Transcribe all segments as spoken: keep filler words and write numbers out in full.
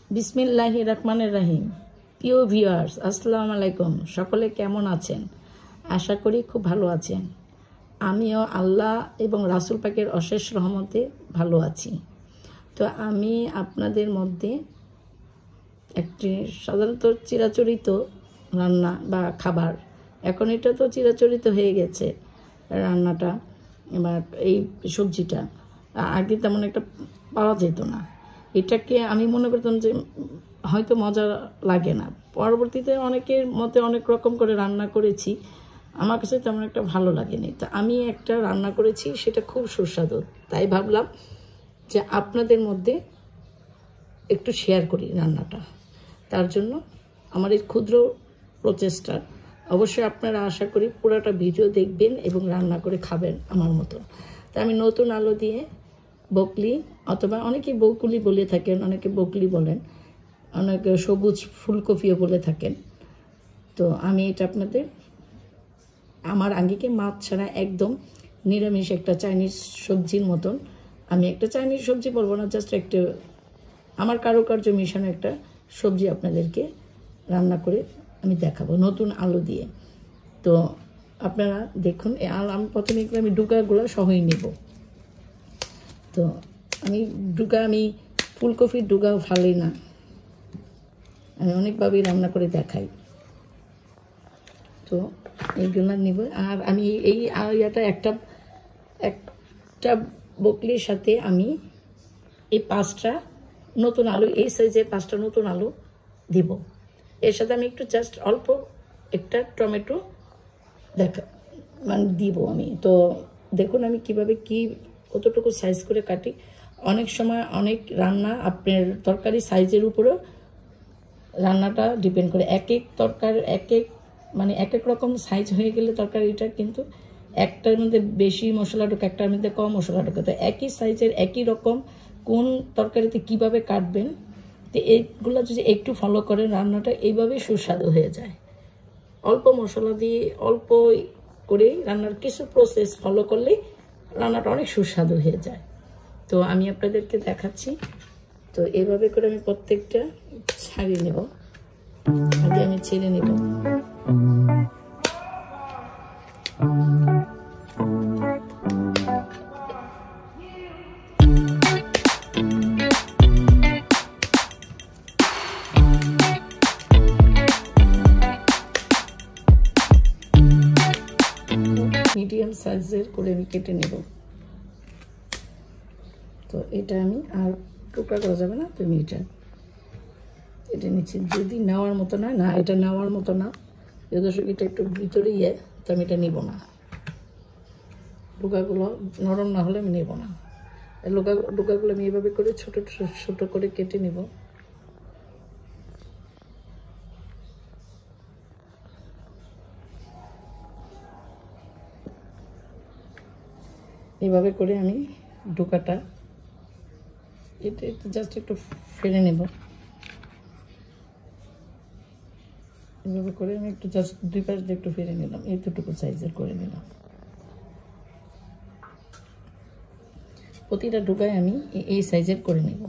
বিসমিল্লাহির রহমানির রহিম। প্রিয় ভিউয়ার্স, আসসালামু আলাইকুম। সকলে কেমন আছেন? আশা করি খুব ভালো আছেন। আমিও আল্লাহ এবং রাসূল পাকের অশেষ রহমতে ভালো আছি। তো আমি আপনাদের মধ্যে একটি সাধারণত চিরাচরিত রান্না বা খাবার, এখন এটা তো চিরাচরিত হয়ে গেছে রান্নাটা বা এই সবজিটা, আগে তেমন একটা পাওয়া যেত না। এটাকে আমি মনে করতাম যে হয়তো মজা লাগে না, পরবর্তীতে অনেকের মতে অনেক রকম করে রান্না করেছি, আমার কাছে তেমন একটা ভালো লাগেনি। তা আমি একটা রান্না করেছি, সেটা খুব সুস্বাদু, তাই ভাবলাম যে আপনাদের মধ্যে একটু শেয়ার করি রান্নাটা। তার জন্য আমার এই ক্ষুদ্র প্রচেষ্টা, অবশ্যই আপনারা আশা করি পুরোটা ভিডিও দেখবেন এবং রান্না করে খাবেন আমার মতো। তা আমি নতুন আলু দিয়ে বকলি, অথবা অনেকে বকুলি বলে থাকেন, অনেকে বকলি বলেন, অনেকে সবুজ ফুলকপিও বলে থাকেন। তো আমি এটা আপনাদের আমার আঙ্গিকে মাছ ছাড়া একদম নিরামিষ একটা চাইনিজ সবজির মতন, আমি একটা চাইনিজ সবজি বলবো না, জাস্ট একটা আমার কারুকার্য মিশানো একটা সবজি আপনাদেরকে রান্না করে আমি দেখাবো নতুন আলু দিয়ে। তো আপনারা দেখুন, আমি প্রথমে আমি ডুকাগুলো সহই নেব। তো আমি ডুকা, আমি ফুলকপির ডুকাও ফালি না, আমি অনেকভাবেই রান্না করে দেখাই। তো এইগুলো নিব। আর আমি এই আলুটা একটা একটা বকলির সাথে আমি এই পাঁচটা নতুন আলু, এই সাইজের পাঁচটা নতুন আলু দিব। এর সাথে আমি একটু জাস্ট অল্প একটা টমেটো দেখা মানে দিব আমি। তো দেখুন আমি কিভাবে কি কতটুকু সাইজ করে কাটি। অনেক সময় অনেক রান্না আপনার তরকারি সাইজের উপরেও রান্নাটা ডিপেন্ড করে। এক এক তরকারি এক এক মানে এক এক রকম সাইজ হয়ে গেলে তরকারিটা কিন্তু একটার মধ্যে বেশি মশলা ঢোকে, একটার মধ্যে কম মশলা ঢোকে। তো একই সাইজের একই রকম কোন তরকারিতে কিভাবে কাটবেন, তো এইগুলো যদি একটু ফলো করেন রান্নাটা এইভাবেই সুস্বাদু হয়ে যায়। অল্প মশলা দিয়ে অল্প করে রান্নার কিছু প্রসেস ফলো করলেই রান্নাটা অনেক সুস্বাদু হয়ে যায়। তো আমি আপনাদেরকে দেখাচ্ছি। তো এইভাবে করে আমি প্রত্যেকটা ছাড়িয়ে নেব। আগে আমি ছেড়ে নেব। মিডিয়াম সাইজের করে আমি কেটে নেব। তো এটা আমি আর টুকরা করা যাবে না, তো আমি এটা এটা নিচ্ছি। যদি নেওয়ার মতো না না এটা নেওয়ার মতো না, দর্শক এটা একটু ভিতরে ইয়ে, তো আমি এটা নিব না। ডুকাগুলো নরম না হলে আমি নেব না। ডুকা ডুকাগুলো আমি এভাবে করে ছোট ছোট করে কেটে নেব। এইভাবে করে আমি ডুকাটা এটা একটু জাস্ট একটু ফেলে নেব। এইভাবে করে আমি একটু জাস্ট দুই পাশ দিয়ে একটু ফেলে নিলাম, এইটুকু সাইজের করে নিলাম। প্রতিটা ডুকায় আমি এই সাইজের করে নেব।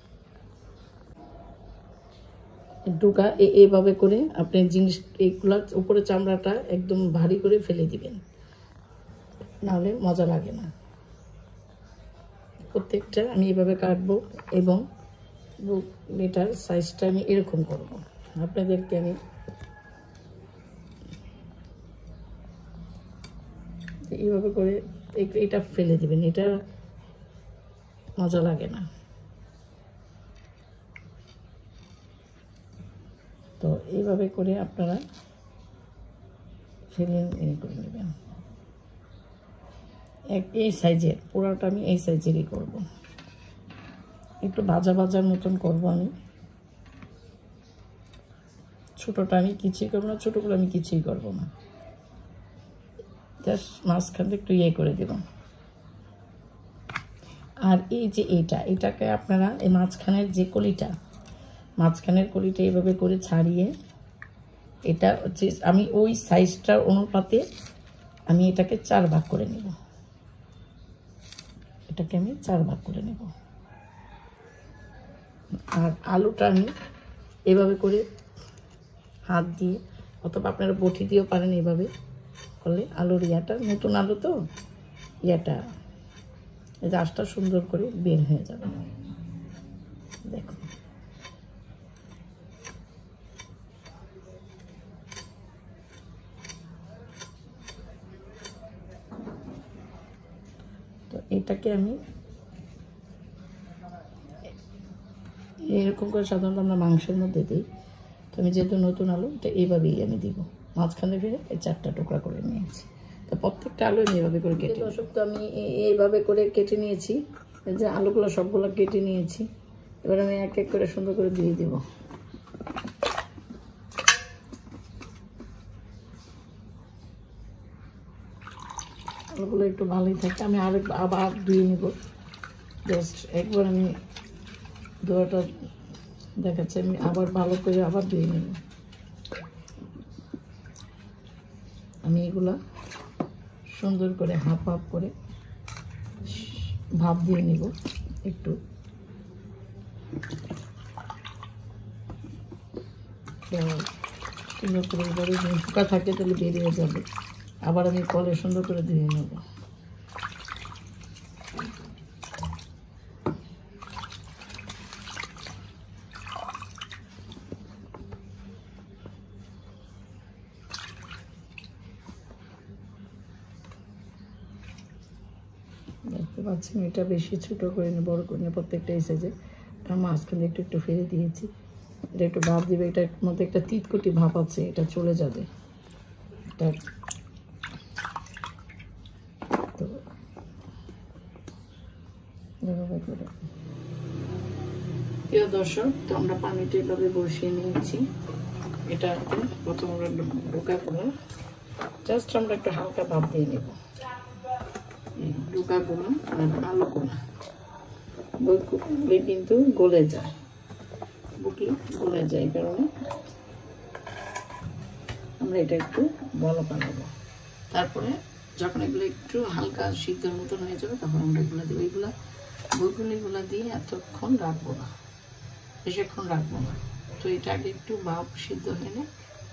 ডুকা এইভাবে করে আপনি জিনিস এইগুলার উপরে চামড়াটা একদম ভারী করে ফেলে দিবেন, নাহলে মজা লাগে না। প্রত্যেকটা আমি এভাবে কাটবো এবং এটার সাইজটা আমি এরকম করব। আপনাদেরকে আমি এইভাবে করে এটা ফেলে দিবেন, এটা মজা লাগে না। তো এইভাবে করে আপনারা ফেলে করে নেবেন। এক এই সাইজের পুরোটা আমি এই সাইজেরই করব, একটু ভাজা ভাজার মতন করব আমি। ছোটোটা আমি কিছুই করবো না, ছোটোগুলো আমি কিছুই করবো না, জাস্ট মাঝখানে একটু ইয়ে করে দেব। আর এই যে এইটা এটাকে আপনারা এই মাঝখানের যে কলিটা, মাঝখানের কলিটা এইভাবে করে ছাড়িয়ে, এটা হচ্ছে আমি ওই সাইজটার অনুপাতে আমি এটাকে চার ভাগ করে নেব। এটাকে আমি চার ভাগ করে নেব। আর আলুটা আমি এভাবে করে হাত দিয়ে অথবা আপনারা বটি দিয়েও পারেন, এভাবে করলে আলুর ইয়াটা, নতুন আলু তো ইয়াটা এই আঁশটা সুন্দর করে বের হয়ে যাবে। দেখুন তো এটাকে আমি এরকম করে সাধারণত আমরা মাংসের মধ্যে দিই, তো আমি যেহেতু নতুন আলু এটা এইভাবেই আমি দিব। মাঝখানে ফিরে এই চারটা টুকরা করে নিয়েছি, তো প্রত্যেকটা আলু আমি এইভাবে করে কেটে, দর্শক তো আমি এইভাবে করে কেটে নিয়েছি, এই যে আলুগুলো সবগুলো কেটে নিয়েছি। এবার আমি এক এক করে সুন্দর করে দিয়ে দিব। আলুগুলো একটু ভালোই থাকে, আমি আরো আবার ধুয়ে নিব। জাস্ট একবার আমি ধোয়াটা দেখাচ্ছে, আমি আবার ভালো করে আবার ধুয়ে নেব। আমি এগুলা সুন্দর করে হাফ হাফ করে ভাপ দিয়ে নিব একটু। সুন্দর করে এবারে শুকা থাকে তাহলে বেরিয়ে যাবে। আবার আমি কলে সুন্দর করে ধুয়ে নেব। দেখতে পাচ্ছেন এটা বেশি ছোটো করে নিয়ে বড়ো করে নিয়ে প্রত্যেকটা এই সাইজে আর মাঝখানে একটু একটু ফেলে দিয়েছি। এটা একটু ভাপ দিবে, এটার মধ্যে একটা তিতকুটি ভাপ আছে, এটা চলে যাবে। এটা তো প্রিয় দর্শক, তো আমরা পানিটা এভাবে বসিয়ে নিয়েছি। এটাতে প্রথম আমরা ডোকা করে জাস্ট আমরা একটু হালকা ভাপ দিয়ে নেব। ডোকা গুলো আর আলু গুলো বুকলে কিন্তু গলে যায়, বুকলে গলে যায়, কারণে আমরা এটা একটু বল বানাবো। তারপরে যখন এগুলো একটু হালকা সিদ্ধর মতন হয়ে যাবে তখন আমরা এগুলো দেবো। এগুলো বইগুলিগুলো দিয়ে এতক্ষণ রাখবো না, বেশিক্ষণ রাখবো না। তো এটা আগে একটু ভাপ সিদ্ধ হয়ে নেয়।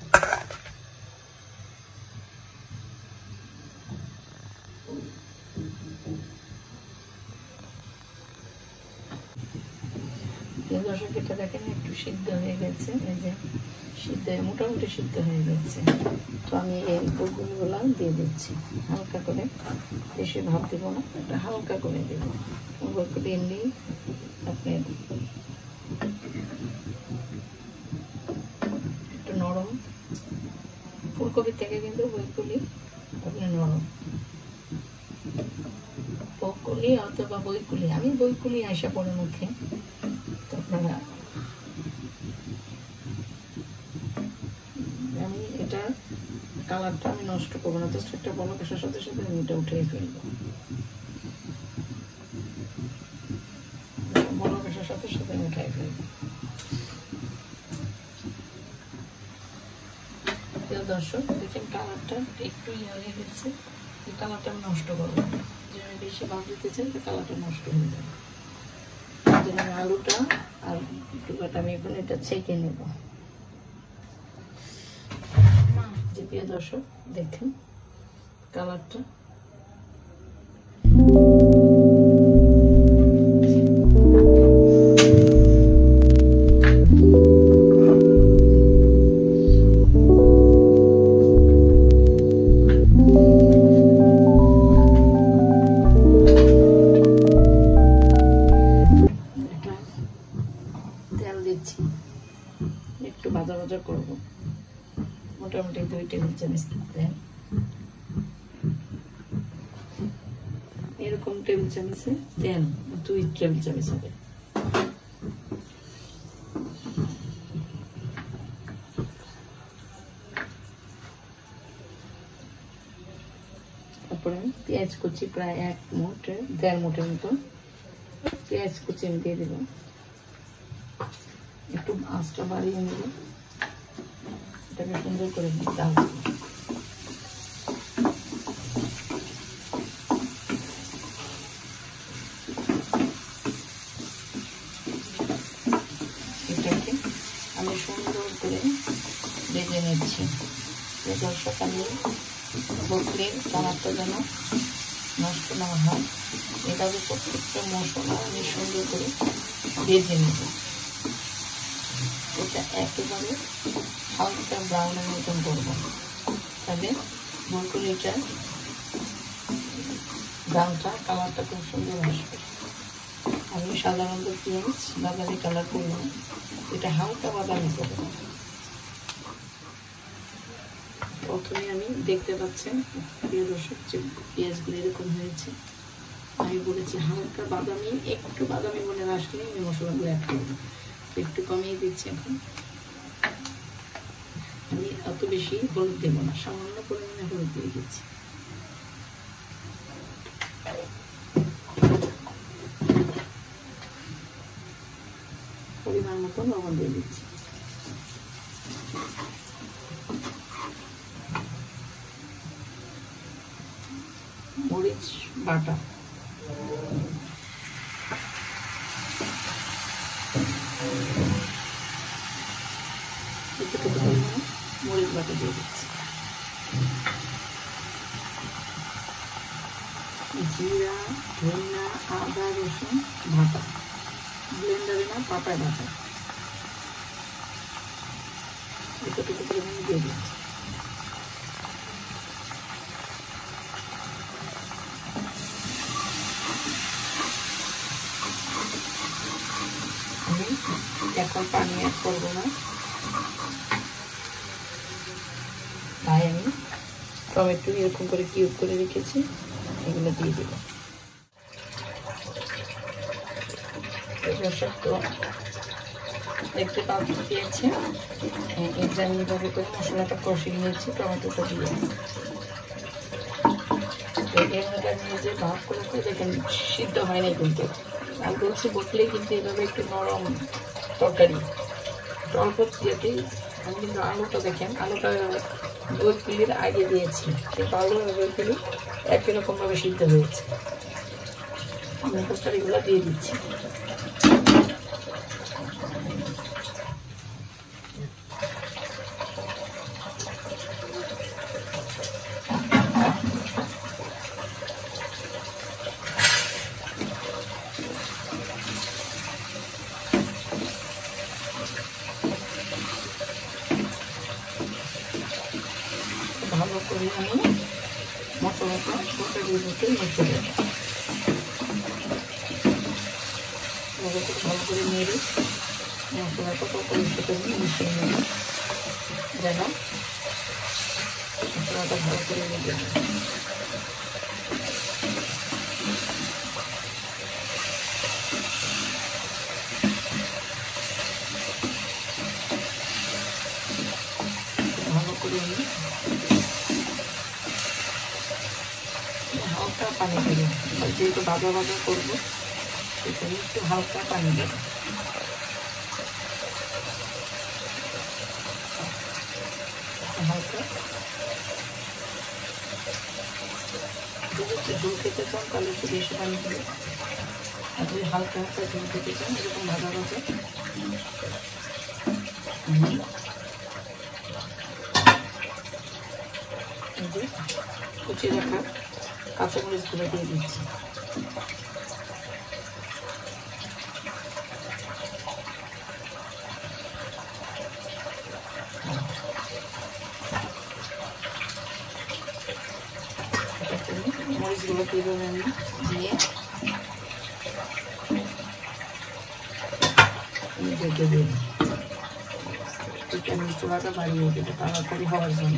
দর্শক এটা দেখেন একটু সিদ্ধ হয়ে গেছে, এই যে সিদ্ধ মোটামুটি সিদ্ধ হয়ে গেছে। তো আমি এই বইগুলিগুলো দিয়ে দিচ্ছি হালকা করে, বেশি ভাপ দেবো না, এটা হালকা করে দেবো। বইগুলি এমনি আপনি একটু নরম, ফুলকপির থেকে কিন্তু বইগুলি আপনি নরম। বইগুলি অথবা বইগুলি, আমি বইগুলি আসা পড়ে মুখে, তো আপনারা আমি এটা কালারটা আমি নষ্ট করবো না, জাস্ট একটা বড় কষার সাথে সাথে আমি এটা উঠিয়ে ফেলবো। বড় কষার সাথে সাথে আমি উঠাই ফেলবো। প্রিয় দর্শক দেখেন কালারটা একটু ইয়ে হয়ে গেছে, এই কালারটা আমি নষ্ট করবো না। যে আমি বেশি ভাব দিতে চাই তো কালারটা নষ্ট হয়ে যাবে। এই জন্য আমি আলুটা আর টুকাটা আমি এখন এটা ছেঁকে নেব। যে প্রিয় দর্শক দেখেন কালারটা তেল দিচ্ছি, একটু ভাজা ভাজা করবো, মোটামুটি দুই টেবিল চামচ দেন। এরকম টেবিল চামচে দেন, দুই টেবিল চামচ হবে। তারপরে পেঁয়াজ কুচি প্রায় এক মুঠ, দেড় মুঠের মতো পেঁয়াজ কুচি আমি দিয়ে দেবো। একটু আঁচটা বাড়িয়ে নেব, এটাকে সুন্দর করে ডাল করে ভেজে নিচ্ছি। দর্শক আমি বকলির কালারটা যেন নষ্ট না হয় এভাবে প্রত্যেকটা মশলা আমি সুন্দর করে ভেজে নেব। এটা একেবারে হালকা ব্রাউনের মতন করবো, তাহলে বকলিটার ব্রাউনটা কালারটা খুব সুন্দর আসবে। আমি সাধারণত পেঁয়াজ বাদামি কালার করি না, এটা হালকা বাদামি করবো। প্রথমে আমি দেখতে পাচ্ছেন প্রিয় দর্শক যে পেঁয়াজগুলো এরকম হয়েছে, আমি বলেছি হালকা বাদামি, একটু বাদামি মনে আসলে আমি মশলাগুলো অ্যাড করবো, একটু কমিয়ে দিচ্ছি। এখন আমি অত বেশি হলুদ দেবো না, সামান্য পরিমাণে হলুদ দিয়ে দিচ্ছি। পরিমাণ মতো লবণ দিয়ে দিচ্ছি। মরিচ বাটা, একটু পরিমাণে মরিচ বাটা দিয়ে দিচ্ছি। জিরা, ধনিয়া, আদা, রসুন বাটা, ব্লেন্ডারে না পাতায় বাটা, এতটুকু পরিমাণে দিয়ে দিচ্ছি। আমি এখন পানি অ্যাড করবো না, তাই আমি টমেটো এরকম করে কিউব করে রেখেছি, এগুলো দিয়ে দেবো। দর্শক তো দেখতে পেয়েছে, এটা আমি এইভাবে করে মশলাটা কষিয়ে নিয়েছি টমেটোটা দিয়ে। এর মধ্যে আমি যে ভাগ করেছি দেখেন সিদ্ধ হয় না, কিন্তু আমি বলছি বকলেই কিন্তু এভাবে একটু নরম তরকারি অল্প দিয়েতেই। আমি কিন্তু আলুটা দেখেন, আলুটা বকলির আগে দিয়েছি, কিন্তু আলু বকলি একই রকমভাবে সিদ্ধ হয়েছে। আমি তরকারিগুলো দিয়ে দিচ্ছি। ভালো করে আমি মশলাটা তরকারির মধ্যে মিশিয়ে দেব। ভালো করে নেড়ে মশলাটা তরকারির সাথে মিশিয়ে নেব, যেন মশলাটা ভালো করে নেড়ে নেব। ভালো করে আমি হালকা পানি দেবো, যেহেতু ভাজা ভাজা করবো সেখানে একটু হালকা পানি দেবো। হালকা যদি একটু ঝোল খেতে চান তাহলে একটু বেশি পানি দেবে, আর যদি হালকা হালকা ঝোল খেতে চান এরকম ভাজা ভাজা কুচিয়ে রাখা কাঁচামরিচগুলো দিয়ে দিচ্ছি। মরিচগুলো দিয়ে আমি দিয়ে ঢেকে দিই, আমি চুলাটা বাড়িয়ে দেবো তাড়াতাড়ি হওয়ার জন্য।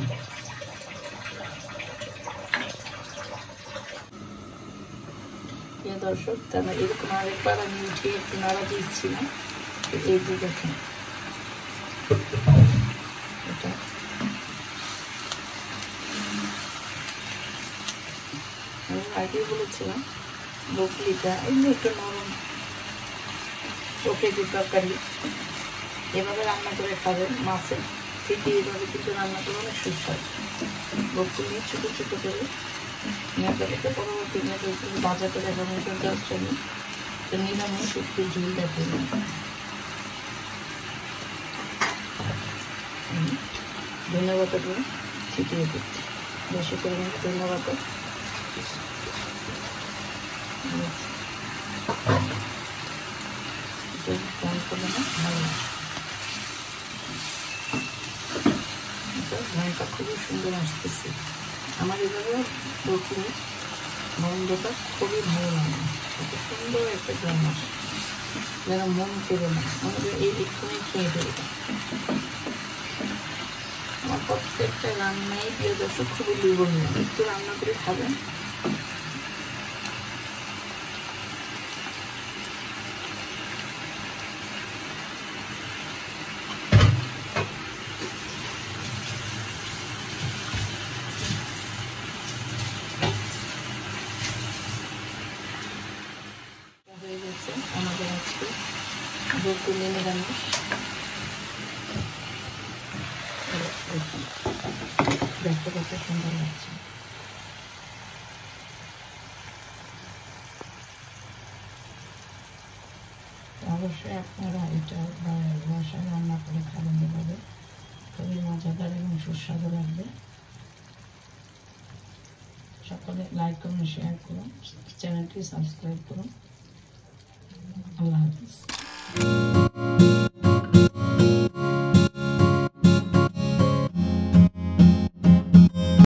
দর্শক তারা এরকম আরেকবার আমি উঠে একটু নাড়া দিচ্ছিলাম, এই যে দেখেন এটা আমি আগেই বলেছিলাম বকলিটা এমনি একটু নরম প্রকৃতির তরকারি। এভাবে রান্না করে খাবেন, মাছের থেকে এভাবে কিন্তু রান্না করে অনেক সুস্বাদু। বকলি ছোটো ছোটো করে আপনাদেরকে পরবর্তী বাজাতে দেখানোর জন্য আসছেন, তো নিরামিষ একটু ঝুল দেখাবেন। আমি ধনে পাতাগুলো ছিটিয়ে দিচ্ছি, বেশি পরিমাণে ধনে পাতা। কম করে না ভালো ঘ্রাণটা খুবই সুন্দর আসতেছে। আমার এভাবে প্রথমে গন্ধটা খুবই ভালো লাগে, এত সুন্দর একটা গ্রাম আসে যেন মন কেড়ে না, আমাদের এই এক্ষুনি খেয়ে ফেলবে। আমার প্রত্যেকটা রান্নাই প্রিয় দর্শক খুবই লোভনীয়, একটু রান্না করে খাবেন। হয়ে গেছে আমাদের আজকে বকুলি নিরামিষ। দেখতে কত সুন্দর লাগছে। অবশ্যই আপনারা এটা বাসায় রান্না করে খাবেন, এভাবে খুবই মজাদার এবং সুস্বাদু লাগবে। সকলে লাইক করুন, শেয়ার করুন, চ্যানেলটি সাবস্ক্রাইব করুন। আল্লাহ হাফিজ।